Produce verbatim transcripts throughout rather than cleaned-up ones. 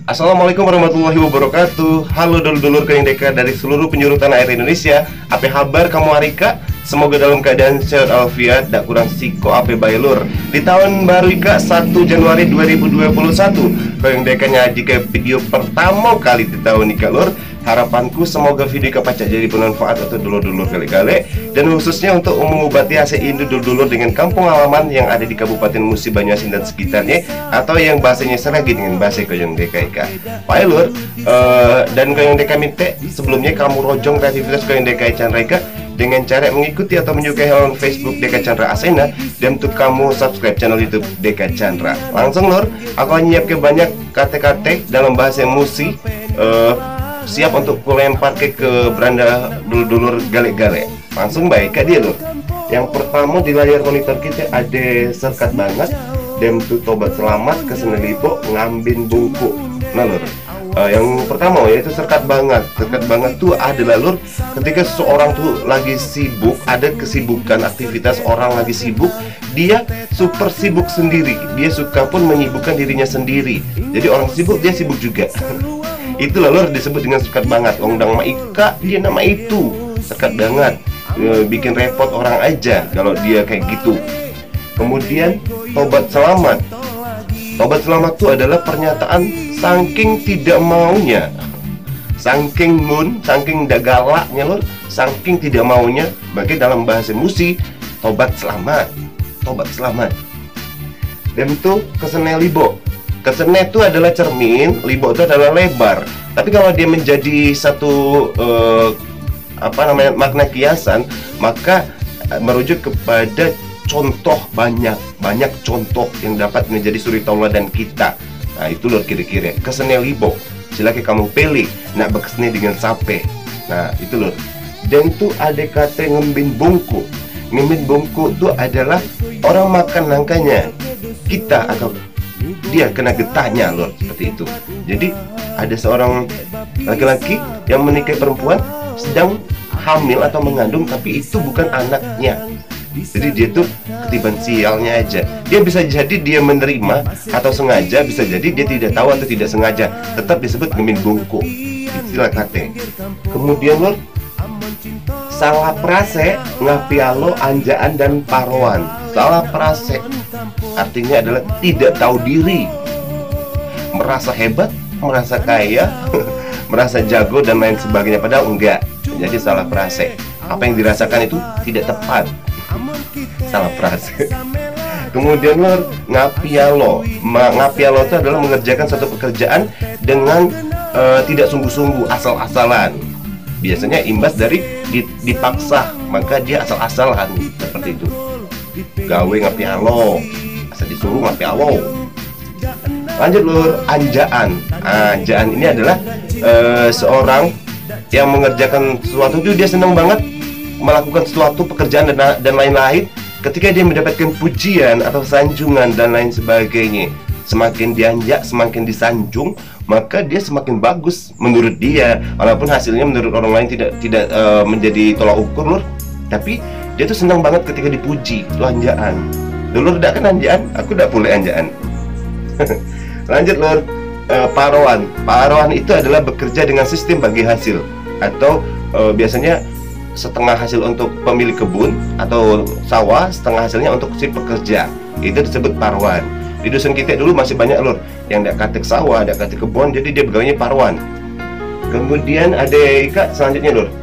Assalamualaikum warahmatullahi wabarakatuh. Halo dulur-dulur Kayondeka dari seluruh penjuru tanah air Indonesia. Apa kabar kamu Arika? Semoga dalam keadaan sehat alfiat, tak kurang siko ape bailur. Di tahun baru Ika satu Januari dua ribu dua puluh satu, Kayondeka nyaji ke video pertama kali di tahun Ika lur. Harapanku semoga video Ika pacak jadi bermanfaat untuk dulur-dulur gale-gale, dan khususnya untuk mengobati ase indu dulur-dulur dengan kampung halaman yang ada di Kabupaten Musi Banyuasin dan sekitarnya, atau yang bahasanya seragi dengan bahasa Kayondeka Ika. Pak lur, uh, dan Kayondeka minta sebelumnya kamu rojong kreativitas Kayondeka Chandra Ika dengan cara mengikuti atau menyukai halaman Facebook Deka Chandra Asena, dan untuk kamu subscribe channel YouTube Deka Chandra. Langsung lur, aku nyiapkan banyak kata-kata dalam bahasa Musi, uh, siap untuk kulempar ke ke beranda dulur-dulur gale-gale. Langsung baik kak dia lur. Yang pertama di layar monitor kita ada serkat banget, dem tu tobat selamat kesenelipo ngambin bungku. Nah lur, uh, yang pertama yaitu serkat banget. Serkat banget tuh adalah lur, ketika seseorang tuh lagi sibuk, ada kesibukan aktivitas, orang lagi sibuk, dia super sibuk sendiri. Dia suka pun menyibukkan dirinya sendiri. Jadi orang sibuk dia sibuk juga. Itu lur disebut dengan serkat banget. Ongdang Ma Ika dia nama itu serkat banget, e, bikin repot orang aja kalau dia kayak gitu. Kemudian tobat selamat. Tobat selamat itu adalah pernyataan saking tidak maunya, saking nun, saking tidak galaknya lur, saking tidak maunya. Bagi dalam bahasa Musi, tobat selamat, tobat selamat. Dan itu kesene libo. Kesene itu adalah cermin, libo itu adalah lebar. Tapi kalau dia menjadi satu uh, apa namanya makna kiasan, maka uh, merujuk kepada contoh banyak, banyak contoh yang dapat menjadi suri tauladan kita. Nah itu lur kira-kira kesene libo. Silakan kamu pilih nak berkesene dengan sape. Nah itu lur. Dan itu ada kata ngembin bungku. Ngembin bungku itu adalah orang makan nangkanya kita atau dia kena getahnya lur, seperti itu. Jadi ada seorang laki-laki yang menikahi perempuan sedang hamil atau mengandung, tapi itu bukan anaknya. Jadi dia tuh ketiban sialnya aja. Dia bisa jadi dia menerima atau sengaja, bisa jadi dia tidak tahu atau tidak sengaja, tetap disebut ngemin bungku. Istilah kate. Kemudian lur, salah prase, ngapialo, anjaan dan paroan. Salah prase artinya adalah tidak tahu diri, merasa hebat, merasa kaya, merasa jago dan lain sebagainya, padahal enggak. Jadi salah prase. Apa yang dirasakan itu tidak tepat. Salah prase. Kemudian lur, ngapialo. Ngapialo itu adalah mengerjakan satu pekerjaan dengan uh, tidak sungguh-sungguh, asal-asalan. Biasanya imbas dari dipaksa, maka dia asal-asalan, seperti itu. Gawe ngapialo, asal disuruh ngapialo. Lanjut lur, anjaan. Anjaan ini adalah uh, seorang yang mengerjakan sesuatu itu dia senang banget melakukan sesuatu pekerjaan dan dan lain-lain. Ketika dia mendapatkan pujian atau sanjungan dan lain sebagainya, semakin dianjak, semakin disanjung, maka dia semakin bagus menurut dia. Walaupun hasilnya menurut orang lain tidak tidak uh, menjadi tolak ukur lur, tapi dia tuh senang banget ketika dipuji. Itu anjaan. Dulu tidak kan anjaan, aku tidak boleh anjaan. Lanjut lur, uh, paroan. Paroan itu adalah bekerja dengan sistem bagi hasil, atau uh, biasanya setengah hasil untuk pemilik kebun atau sawah, setengah hasilnya untuk si pekerja. Itu disebut paroan. Di dusun kita dulu masih banyak lur yang tidak katik sawah, tidak katik kebun, jadi dia begawainya paroan. Kemudian ada Ika selanjutnya lur.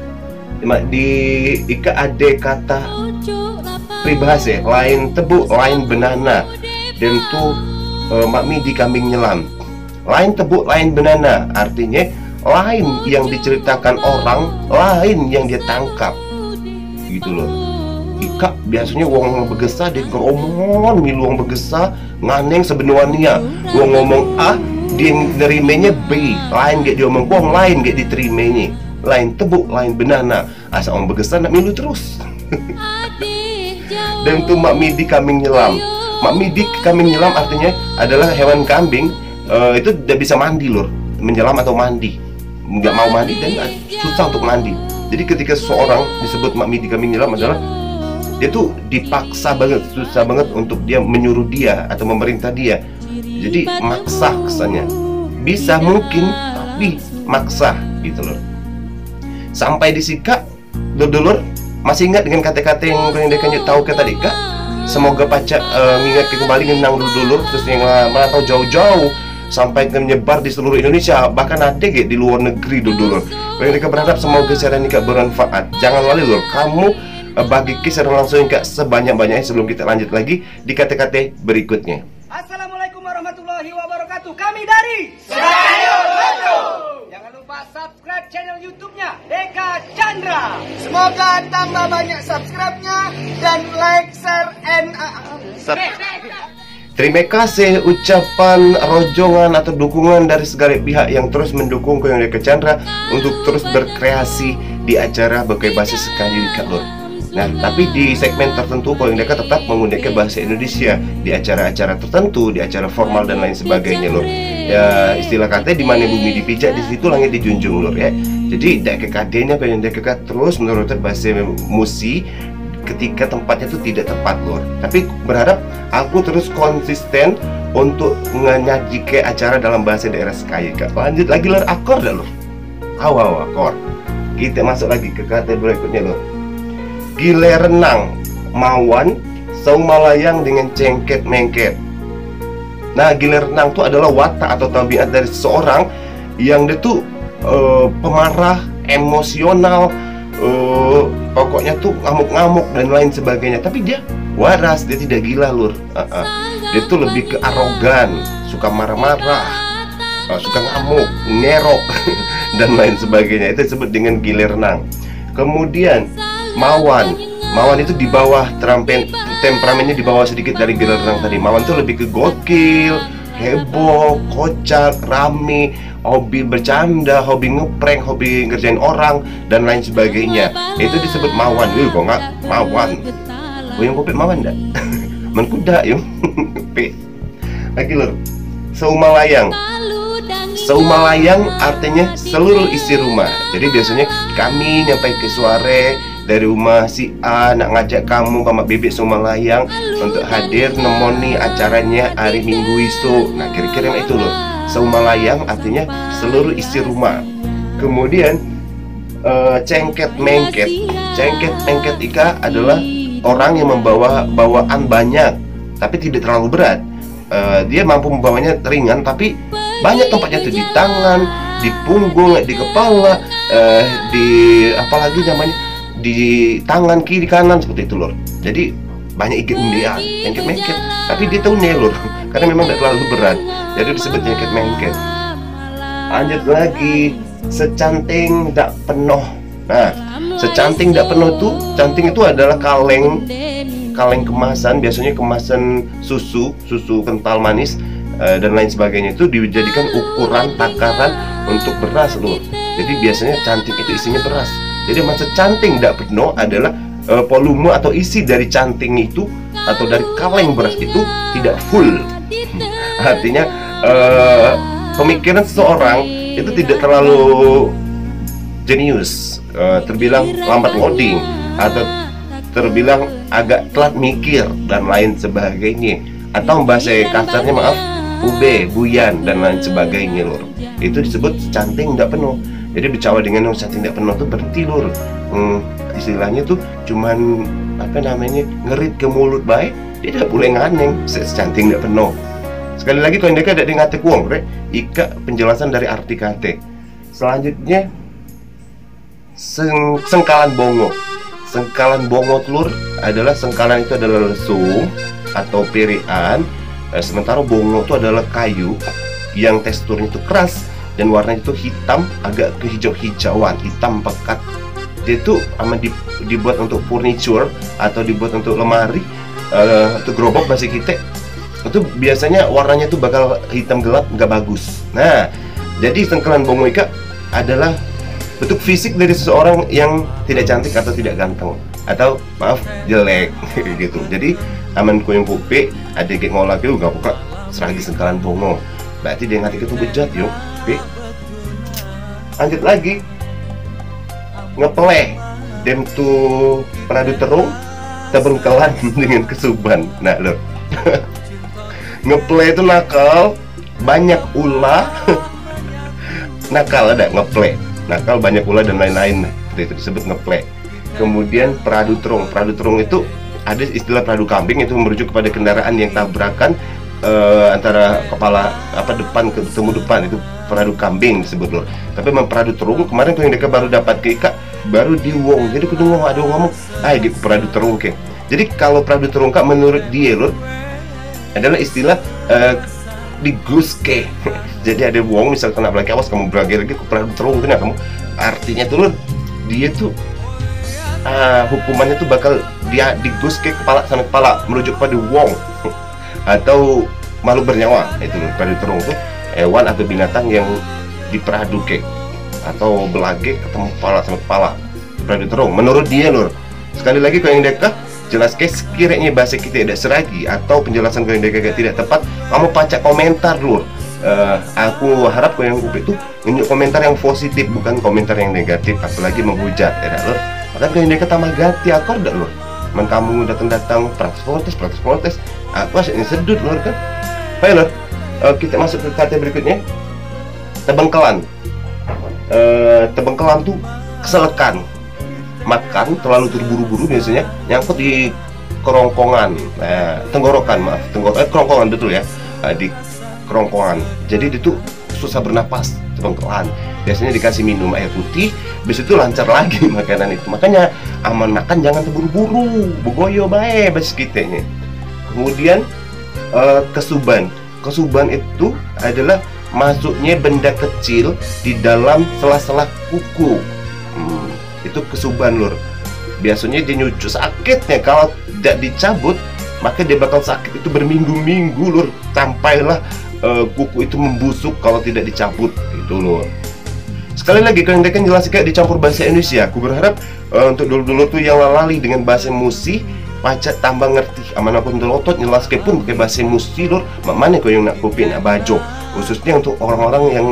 Di Ika ada kata peribahasa, lain tebu, lain benana, dan tu uh, makmi di kambing nyelam. Lain tebu, lain benana, artinya lain yang diceritakan orang, lain yang dia tangkap, gitu loh. Ika biasanya wong begesa dia ngomong milu wong begesa nganeng sebenarnya wong ngomong A dia nerimanya B, lain gak dia ngomong wong lain gak diterimanya. Lain tebuk, lain benana, asal orang begesa nak milu terus. Dan itu mak midi kambing nyelam. Mak midi kambing nyelam artinya adalah hewan kambing uh, itu tidak bisa mandi lur, menyelam atau mandi, nggak mau mandi dan susah untuk mandi. Jadi ketika seseorang disebut mak midi kambing nyelam adalah dia tuh dipaksa banget, susah banget untuk dia menyuruh dia atau memerintah dia. Jadi maksa kesannya. bisa mungkin, tapi maksa gitu loh. Sampai disika dulur-dulur masih ingat dengan kata-kata yang yang dekannya tahu ke tadi kak? Semoga pacar uh, mengingat kembali ngenang dulur-dulur terus yang merantau jauh-jauh sampai menyebar di seluruh Indonesia, bahkan ada gitu di luar negeri dulur-dulur. Mereka berharap semoga siaran ini kak bermanfaat. Jangan lupa dulur, kamu uh, bagi kisah langsung kak sebanyak-banyaknya sebelum kita lanjut lagi di kata-kata berikutnya. Assalamualaikum warahmatullahi wabarakatuh. Kami dari Sayur Betul. Jangan lupa subscribe channel YouTube-nya Deka Chandra. Semoga tambah banyak subscribe-nya dan like, share, and uh, Terima kasih ucapan rojongan atau dukungan dari segala pihak yang terus mendukung Koyong Deka Chandra untuk terus berkreasi di acara berbagai bahasa sekali Kak Lur. Nah, tapi di segmen tertentu Koyong Deka tetap menggunakan bahasa Indonesia di acara-acara tertentu, di acara formal dan lain sebagainya Lur. Ya, istilah kata di mana bumi dipijak di situ langit dijunjung Lur ya. Jadi dak kekadenya Koyong Deka terus menurut bahasa musi ketika tempatnya itu tidak tepat Lur. Tapi berharap aku terus konsisten untuk menyajikan acara dalam bahasa daerah sekaya Kak. Lanjut lagi Lur, akor dah Lur. Awal akor. Kita masuk lagi ke kata berikutnya Lur. Gile renang, mawan, saumalayang dengan cengket mengket. Nah, gile renang itu adalah watak atau tabiat dari seseorang yang dia tuh uh, pemarah, emosional, uh, pokoknya tuh ngamuk-ngamuk dan lain sebagainya. Tapi dia waras, dia tidak gila Lur. uh -uh. Dia tuh lebih ke arogan, suka marah-marah, uh, suka ngamuk, ngerok dan lain sebagainya. Itu disebut dengan gile renang. Kemudian mawan, mawan itu di bawah terampen, temperamennya di bawah sedikit dari gile renang tadi. Mawan itu lebih ke gokil, heboh, kocak, rame, hobi bercanda, hobi ngeprank, hobi ngerjain orang dan lain sebagainya. Itu disebut mawan. Wih, kok nggak mawan? Gue yang kopi mawan dah. Menkuda yung P. Lagi Lur. Saumalayang. Saumalayang artinya seluruh isi rumah. Jadi biasanya kami nyampai ke suare dari rumah si A nak ngajak kamu sama bebek Saumalayang untuk hadir nemoni acaranya hari Minggu isu. Nah, kira-kira itu Lur. Saumalayang artinya seluruh isi rumah. Kemudian uh, cengket mengket. Cengket mengket ika adalah orang yang membawa bawaan banyak tapi tidak terlalu berat. Uh, dia mampu membawanya ringan tapi banyak tempatnya tuh di tangan, di punggung, di kepala, uh, di apalagi namanya di tangan kiri kanan seperti itu Lur. Jadi banyak ikat undian, cengket mengket. Tapi dia tahu nih Lur, karena memang tidak terlalu berat. Jadi disebut cengket mengket. Lanjut lagi, secanting dak penuh. Nah, secanting dak penuh tuh, canting itu adalah kaleng, kaleng kemasan, biasanya kemasan susu, susu kental manis uh, dan lain sebagainya itu dijadikan ukuran takaran untuk beras Lur. Jadi biasanya canting itu isinya beras. Jadi masa canting dak penuh adalah uh, volume atau isi dari canting itu atau dari kaleng beras itu tidak full. Artinya uh, pemikiran seseorang itu tidak terlalu jenius, uh, terbilang lambat loading atau terbilang agak telat mikir dan lain sebagainya. Atau bahasa kasarnya maaf, ube, buyan dan lain sebagainya Lur. Itu disebut canting tidak penuh. Jadi bicara dengan yang canting tidak penuh tuh berhenti Lur. Hmm, istilahnya tuh cuman apa namanya ngerit ke mulut baik, dia tidak boleh nganeng secanting tidak penuh. Sekali lagi Koyong Deka ada ngate kuang, bre. Ika penjelasan dari arti kate. Selanjutnya seng sengkalan bongo. Sengkalan bongo Lur adalah sengkalan itu adalah lesung atau pirian. Eh, sementara bongo itu adalah kayu yang teksturnya itu keras dan warnanya itu hitam agak kehijau-hijauan, hitam pekat. Dia itu aman dibuat untuk furniture atau dibuat untuk lemari uh, atau gerobak bahasa kita. Itu biasanya warnanya tuh bakal hitam gelap, nggak bagus. Nah, jadi sengkalan bongo ika adalah bentuk fisik dari seseorang yang tidak cantik atau tidak ganteng atau maaf jelek gitu. Jadi aman koyong kopi ada kayak ngolah ke nggak buka seragi sengkalan bongo. Berarti dia ngerti itu bejat yo. Oke. Lanjut lagi ngepleh dem tuh peradu terung terbengkelan dengan kesuban. Nah lo ngeplay itu nakal, banyak ulah, nakal ada ngeplay, nakal banyak ulah dan lain-lain, itu disebut ngeplay. Kemudian peradu terung, peradu terung itu ada istilah peradu kambing, itu merujuk kepada kendaraan yang tabrakan uh, antara kepala apa depan ketemu depan, itu peradu kambing disebut loh. Tapi memperadu terung kemarin tuh yang mereka baru dapat ke Ika, baru di Wong, jadi kudu ngomong ada ngomong, ah di peradu terung ke. Jadi kalau peradu terung kak menurut dia loh adalah istilah uh, diguske. Jadi ada Wong misal kena belaki awas kamu berlagi lagi ke peradu terung kena kamu, artinya tuh loh dia tuh Uh, hukumannya tuh bakal dia digus ke kepala sama kepala, merujuk pada Wong atau makhluk bernyawa. Itu peradu terung tuh hewan atau binatang yang diperaduke atau belage ketemu kepala sama kepala, peradu terung menurut dia lur. Sekali lagi kalau yang dekat jelas ke sekiranya bahasa kita tidak seragi atau penjelasan kalau yang dekat tidak tepat, kamu baca komentar lur. Uh, aku harap kau yang kupi itu nunjuk komentar yang positif, bukan komentar yang negatif, apalagi menghujat ya lur. Kan kalau dia kata ganti akor dak lur, man kamu datang-datang protes protes protes protes, aku asyik sedut lur kan. Baik lur, uh, kita masuk ke kata berikutnya, tebengkelan. Uh, tebengkelan tuh keselekan, makan terlalu terburu-buru biasanya nyangkut di kerongkongan, nah, tenggorokan maaf, tenggorokan, eh, kerongkongan betul ya, uh, di kerongkongan. Jadi itu susah bernapas, tebengkelan. Biasanya dikasih minum air putih, habis itu lancar lagi makanan itu. Makanya aman makan jangan terburu-buru, bogoyo bae bas kitanya. Kemudian uh, kesuban. Kesuban itu adalah masuknya benda kecil di dalam sela-sela kuku. Hmm, itu kesuban lur. Biasanya dia nyucu sakitnya, kalau tidak dicabut maka dia bakal sakit itu berminggu-minggu lur, sampailah uh, kuku itu membusuk kalau tidak dicabut itu lur. Sekali lagi kalau yang jelas kayak dicampur bahasa Indonesia, aku berharap uh, untuk dulu-dulu tuh yang lalali dengan bahasa Musi pacet tambah ngerti aman aku untuk otot jelas kayak pun pakai bahasa Musi lur. Mana kau yang nak kopi nak bajo, khususnya untuk orang-orang yang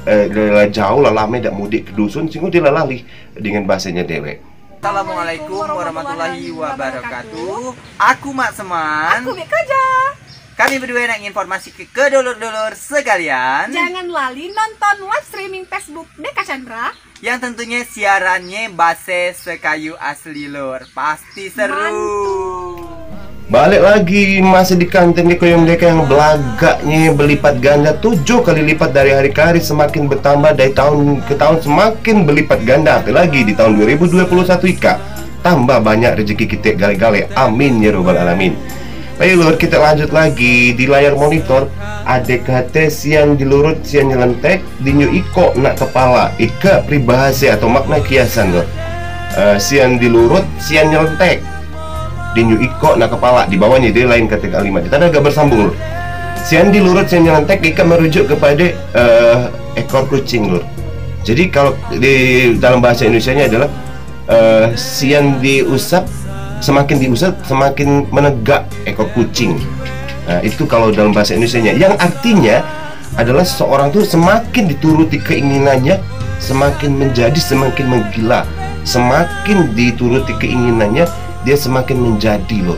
uh, jauh lalame dak mudik ke dusun sehingga dia lalali dengan bahasanya dewek. Assalamualaikum warahmatullahi wabarakatuh. Aku Mak Seman. Aku Bek Kaja. Kami berdua nak informasi ke kedulur-dulur sekalian. Jangan lali nonton live streaming Facebook Deka Chandra, yang tentunya siarannya bahasa Sekayu asli lur. Pasti seru. Mantul. Balik lagi masih di kantin di koyong deka yang belagaknya berlipat ganda tujuh kali lipat dari hari ke hari, semakin bertambah dari tahun ke tahun semakin berlipat ganda. Apalagi di tahun dua ribu dua puluh satu Ika tambah banyak rezeki kita gale-gale, amin ya robbal alamin. Baik lur, kita lanjut lagi. Di layar monitor ada kata siang dilurut siang nyelentek dinyu iko nak kepala. Ika peribahasa atau makna kiasan lur. uh, Siang dilurut siang nyelentek dinyu iko nak kepala. Di bawahnya dia lain kata kalimat, kita agak bersambung lur. Siang dilurut siang nyelentek Ika merujuk kepada uh, ekor kucing lur. Jadi kalau di dalam bahasa Indonesianya adalah uh, siang diusap, semakin diusap semakin menegak ekor kucing. Nah, itu kalau dalam bahasa Indonesianya, yang artinya adalah seseorang tuh semakin dituruti keinginannya semakin menjadi semakin menggila, semakin dituruti keinginannya dia semakin menjadi lur.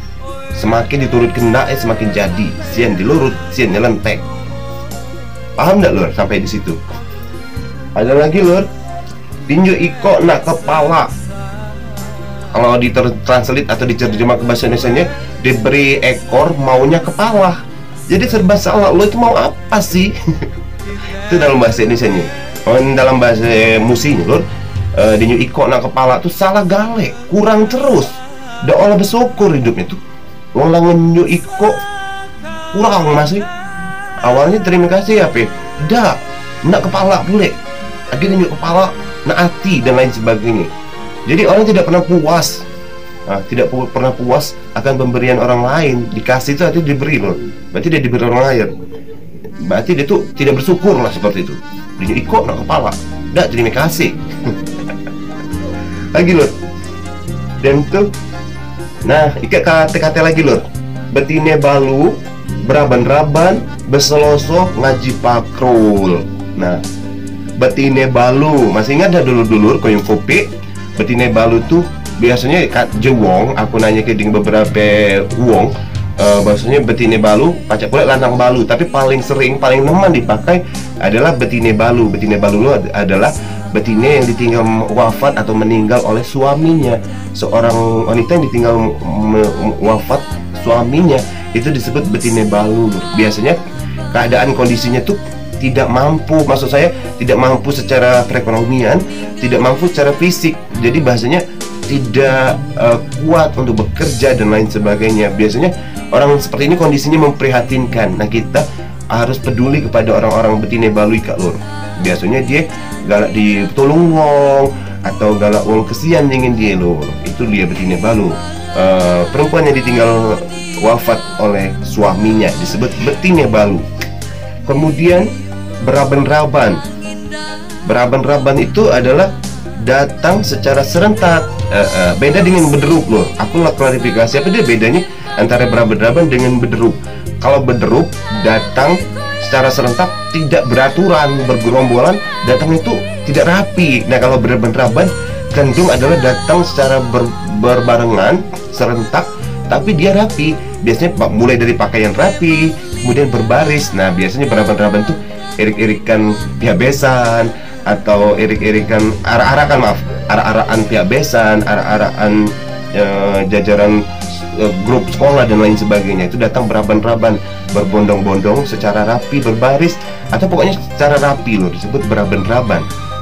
Semakin diturut kendak eh semakin jadi. Sian dilurut sian nyelentek. Paham enggak lur sampai di situ? Ada lagi lur, tinju iko nak kepala. Kalau ditranslate atau diterjemah ke bahasa Indonesianya, diberi ekor maunya kepala. Jadi serba salah, lo itu mau apa sih? Itu dalam bahasa Indonesianya. Oh, dalam bahasa musinya lur, uh, dinyu iko nak kepala tuh salah gale, kurang terus. Dak olah bersyukur hidupnya tuh. Wong langen iko kurang masih. Awalnya terima kasih apa? Dak, nak kepala boleh. Akhirnya dinyu kepala, nak hati dan lain sebagainya. Jadi orang tidak pernah puas, nah, tidak pu pernah puas akan pemberian orang lain. Dikasih itu artinya diberi loh. Berarti dia diberi orang lain. Berarti dia tuh tidak bersyukur lah seperti itu. Dia ikut nak kepala, tidak terima kasih. Lagi loh. Dan tuh, nah ikat kata-kata lagi loh. Betine balu, beraban-raban, beseloso ngaji pakrul. Nah, betine balu, masih ingat dah dulu-dulu koyong kopi. Betine balu tuh biasanya kat jewong, aku nanya ke ding beberapa wong, uh, bahwasanya betine balu, pacak kulit lantang balu. Tapi paling sering, paling neman dipakai adalah betine balu. Betine balu adalah betine yang ditinggal wafat atau meninggal oleh suaminya. Seorang wanita yang ditinggal wafat suaminya itu disebut betine balu. Biasanya keadaan kondisinya tuh tidak mampu, maksud saya tidak mampu secara perekonomian, tidak mampu secara fisik. Jadi bahasanya tidak uh, kuat untuk bekerja dan lain sebagainya. Biasanya orang seperti ini kondisinya memprihatinkan. Nah, kita harus peduli kepada orang-orang betine balu Kak Lur. Biasanya dia galak ditolong wong atau galak wong kesian ingin dia Lur. Itu dia betine balu. Uh, perempuan yang ditinggal wafat oleh suaminya disebut betine balu. Kemudian beraban-raban. Beraban-raban itu adalah datang secara serentak. Uh, uh, beda dengan bederuk Lur. Aku lah klarifikasi apa dia bedanya antara beraban-raban dengan bederuk. Kalau bederuk datang secara serentak, tidak beraturan, bergerombolan, datang itu tidak rapi. Nah, kalau beraban-raban cenderung adalah datang secara ber, berbarengan, serentak, tapi dia rapi. Biasanya mulai dari pakaian rapi, kemudian berbaris. Nah, biasanya beraban-raban tuh irik-irikan pihak besan atau irik-irikan arah-arakan maaf, arah-arahan pihak besan, arah-arahan e, jajaran e, grup sekolah dan lain sebagainya. Itu datang beraban-raban, berbondong-bondong secara rapi, berbaris, atau pokoknya secara rapi loh, disebut beraban-raban.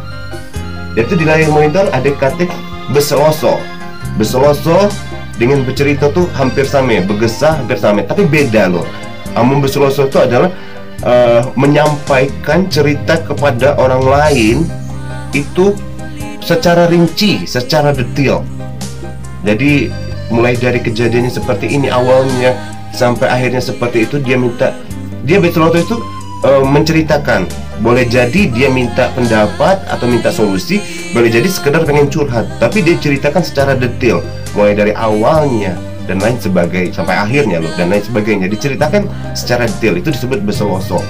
Dan itu di layar monitor ada kata beseloso. Beseloso dengan bercerita tuh hampir sama, bergesah hampir sama, tapi beda loh. Amun beseloso itu adalah uh, menyampaikan cerita kepada orang lain itu secara rinci, secara detail. Jadi mulai dari kejadiannya seperti ini awalnya sampai akhirnya seperti itu, dia minta, dia beseloso itu uh, menceritakan. Boleh jadi dia minta pendapat atau minta solusi, boleh jadi sekedar pengen curhat, tapi dia ceritakan secara detail, mulai dari awalnya dan lain sebagainya sampai akhirnya loh, dan lain sebagainya diceritakan secara detail. Itu disebut beseloso.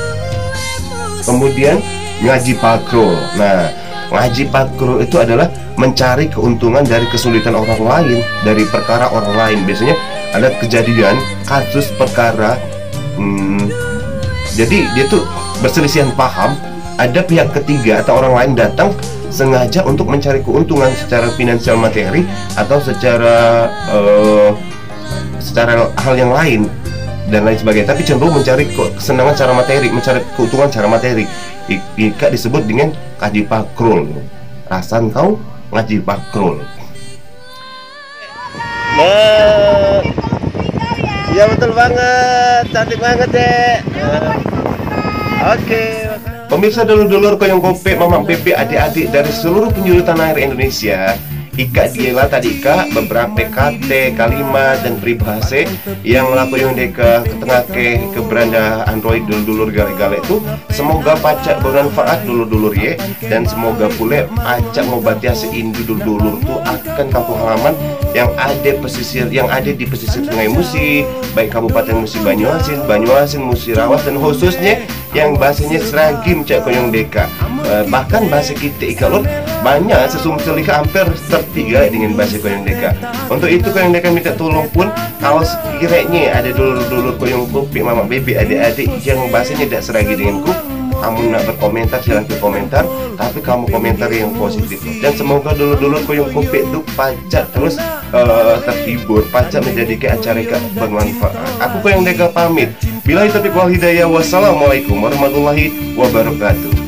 Kemudian ngaji pakrul. Nah, ngaji pakrul itu adalah mencari keuntungan dari kesulitan orang lain, dari perkara orang lain. Biasanya ada kejadian, kasus, perkara, hmm, jadi dia tuh berselisihan paham, ada pihak ketiga atau orang lain datang sengaja untuk mencari keuntungan secara finansial materi atau secara uh, secara hal yang lain dan lain sebagainya, tapi cenderung mencari kesenangan secara materi, mencari keuntungan secara materi. Ika disebut dengan ngaji pakrul. Rasan kau ngaji pakrul. Nah, ya betul banget, cantik banget deh. Nah. Oke, okay. Pemirsa dulur-dulur koyong kopek, mamang pepe, adik-adik dari seluruh penjuru tanah air Indonesia, Ika dialah tadi Ika beberapa kata, kalimat dan peribahasa yang laku yang deka ketengah ke ke beranda Android dulur-dulur gale-gale itu. Semoga pacak bermanfaat dulur-dulur ye, dan semoga pula pacak ngobati seindu dulur-dulur itu akan kampung halaman yang ada pesisir, yang ada di pesisir Sungai Musi, baik Kabupaten Musi Banyuasin, Banyuasin, Musi Rawas, dan khususnya yang bahasanya seragim cak koyong deka. Eh, bahkan bahasa kita Ika Lur banyak sesumsel Ika hampir tertiga dengan bahasa koyong deka. Untuk itu koyong deka minta tolong pun, kalau sekiranya ada dulur-dulur koyong kopi, mama bebe, adik-adik yang bahasanya tidak seragi denganku, kamu nak berkomentar silahkan komentar, tapi kamu komentar yang positif. Dan semoga dulur-dulur koyong kopi itu pacak terus uh, terhibur, pacak menjadikan acara Ika bermanfaat. Aku koyong deka pamit. Billahi taufiq wal hidayah. Wassalamualaikum warahmatullahi wabarakatuh.